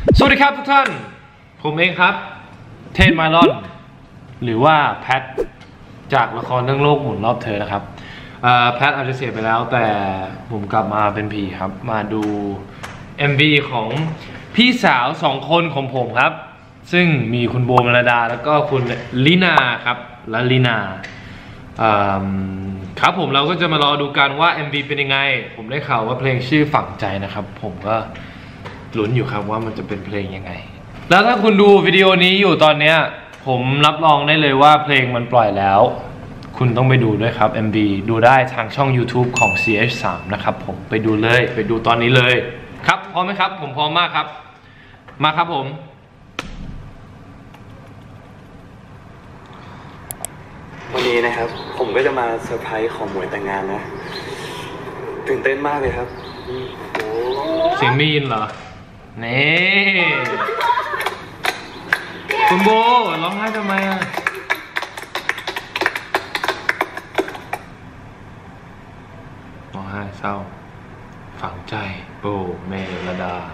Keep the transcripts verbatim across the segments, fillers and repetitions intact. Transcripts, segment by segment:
สวัสดีครับทุกท่านผมเองครับเทนไมลอนหรือว่าแพทจากละครเรื่องโลกหมุนรอบเธอนะครับแพทอาจจะเสียไปแล้วแต่ผมกลับมาเป็นผีครับมาดู เอ็ม วี ของพี่สาวสองคนของผมครับซึ่งมีคุณโบเมลดาแล้วก็คุณลินาครับและลินาครับผมเราก็จะมารอดูกันว่า เอ็ม วี เป็นยังไงผมได้ข่าวว่าเพลงชื่อฝังใจนะครับผมก็ลุ้นอยู่ครับว่ามันจะเป็นเพลงยังไงแล้วถ้าคุณดูวิดีโอนี้อยู่ตอนนี้ผมรับรองได้เลยว่าเพลงมันปล่อยแล้วคุณต้องไปดูด้วยครับ เอ็ม วี ดูได้ทางช่อง YouTube ของ ซี เอช สาม นะครับผมไปดูเลยไปดูตอนนี้เลยครับพร้อมไหมครับผมพร้อมมากครับมาครับผมวันนี้นะครับผมก็จะมาเซอร์ไพรส์ของหมวยแต่งงานนะตื่นเต้นมากเลยครับโอ้เสียงมีนเหรอนี่คุณโบร้องไห้ทำไมอ่ะร้องไห้เศร้าฝังใจโบเมลดา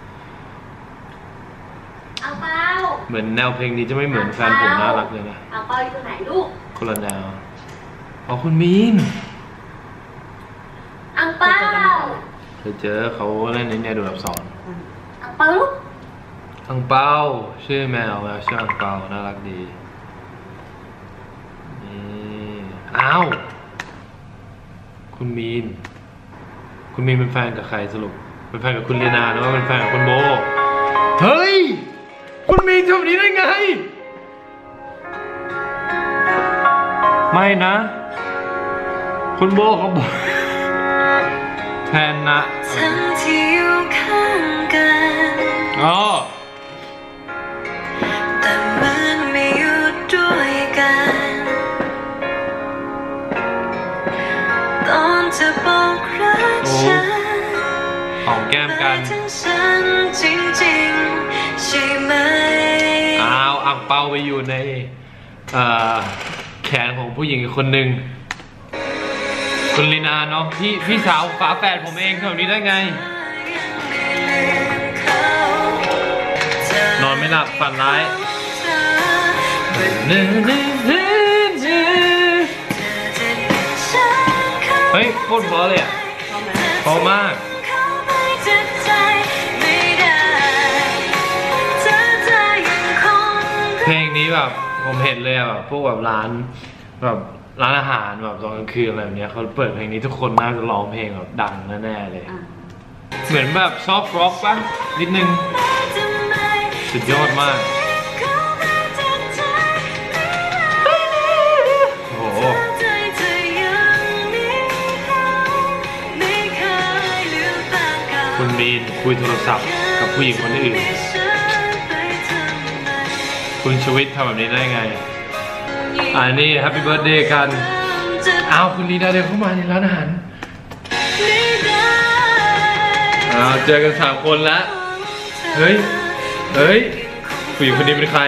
เอาเปล่าเหมือนแนวเพลงนี้จะไม่เหมือนแฟนผมน่ารักเลยนะเอาเปล่าอยู่ไหนลูกคนละแนวอ๋อคุณมีนเอาเปล่าเคยเจอเขาเล่นในเนี่ยดูแบบสอนเอาเปล่าลูกอังเปาชื่อแมวแมวชื่ออังเปาน่ารักดีนี่อ้าวคุณมีนคุณมีนเป็นแฟนกับใครสรุปเป็นแฟนกับคุณลีนาหรือว่าเป็นแฟนกับคุณโบเฮ้ยคุณมีนทำแบบนี้ได้ไงไม่นะคุณโบเขาบอกแทนนะทั้งที่อยู่ข้างกันอ๋อแต่มันไม่อยู่ด้วยกันตอนจะบอกรักฉันหอมแก้มกันจริงๆใช่ไหมอ้าวอังเปาไปอยู่ในแขนของผู้หญิงอีกคนหนึ่งคุณลีนาเนาะพี่พี่สาวฝาแฝดผมเองทำแบบนี้ได้ไงนอนไม่หลับฝันร้ายเฮ้ยโคตรเพราะเลยอ่ะเพราะมากเพลงนี้แบบผมเห็นเลยแบบพวกแบบร้านแบบร้านอาหารแบบตอนกลางคืนอะไรแบบนี้เขาเปิดเพลงนี้ทุกคนน่าจะร้องเพลงแบบดังแน่ๆเลยเหมือนแบบซอฟต์ร็อกป่ะนิดนึงสุดยอดมากโอ้โหคุณมีนคุยโทรศัพท์กับผู้หญิงคนอื่นคุณชวิตทำแบบนี้ได้ไงอันนี้แฮปปี้เบิร์ธเดย์กันอ้าวคุณลีนาเดินเข้ามาในร้านอาหารอ้าวเจอกันสามคนแล้วเฮ้ยเฮ้ยผู้หญิงคนนี้เป็นใคร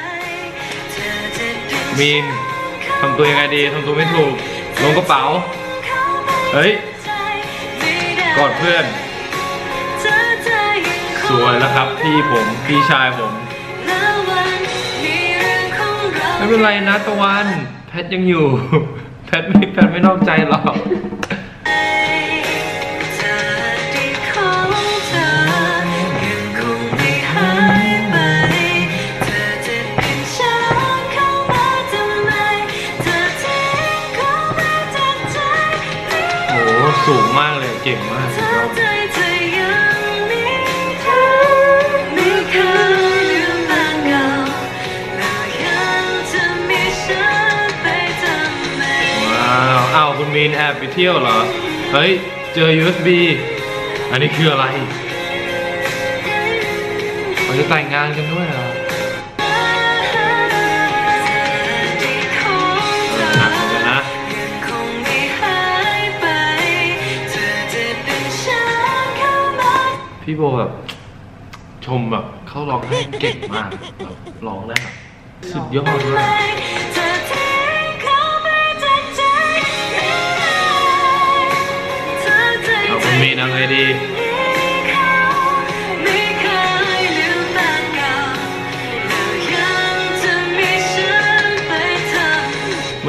มีนทำตัวยังไงดีทำตัวไม่ถูกลงกระเป๋าเฮ้ยกอดเพื่อนสวยแล้วครับพี่ผมพี่ชายผมไม่เป็นไรนะตะวันแพทยังอยู่แพทไม่แพทไม่นอกใจหรอกโอ้สูงมากเลยเก่งมากคุณมีนแอบไปเที่ยวเหรอเฮ้ยเจอ ยู เอส บี อันนี้คืออะไรเขาจะแต่งงานกันด้วยเหรอหนักเหมือนกันนะพี่โบแบบชมแบบเขาร้องได้เก่งมากแบบร้องได้แบบสุดยอดมากมีนเอาไงดี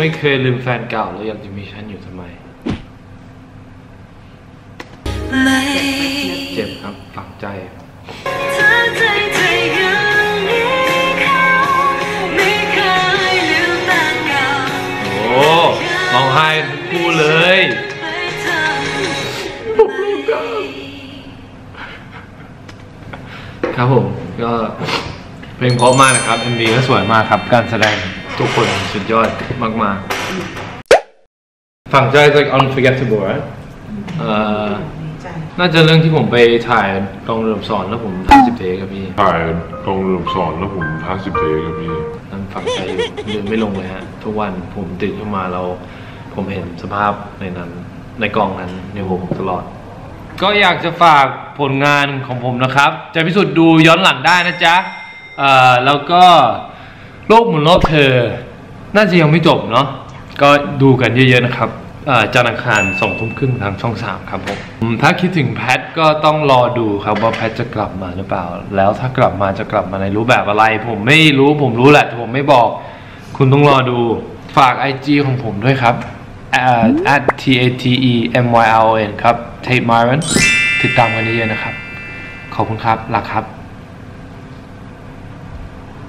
ไม่เคยลืมแฟนเก่าแล้วยังจะมีฉันอยู่ทำไมเจ็บครับฝังใจโอ้ร้องไห้ทั้งคู่เลยครับผมก็เพลงเพราะมากนะครับ เอ็ม วี ก็สวยมากครับการแสดงทุกคนสุดยอดมากๆฝังใจ like unforgettable right เอ่อน่าจะเรื่องที่ผมไปถ่ายกองเรือสอนแล้วผมท้าสิบเทครับพี่ถ่ายกองเรือสอนแล้วผมท้าสิบเทครับพี่นั่นฝังใจอยู่เดินไม่ลงเลยฮะทุกวันผมตื่นขึ้นมาเราผมเห็นสภาพในนั้นในกองนั้นในหัวผมตลอดก็อยากจะฝากผลงานของผมนะครับจะพิสูจน์ดูย้อนหลังได้นะจ๊ะเอ่อแล้วก็โลกหมุนรอบเธอน่าจะยังไม่จบเนาะก็ดูกันเยอะๆนะครับจันทร์อังคารสองทุ่มครึ่งทางช่องสามครับผมถ้าคิดถึงแพทก็ต้องรอดูครับว่าแพทจะกลับมาหรือเปล่าแล้วถ้ากลับมาจะกลับมาในรูปแบบอะไรผมไม่รู้ผมรู้แหละแต่ผมไม่บอกคุณต้องรอดูฝาก ไอ จี ของผมด้วยครับ at t a t e m y r o n ครับ Tate Myron ติดตามกันเยอะๆนะครับขอบคุณครับรักครับ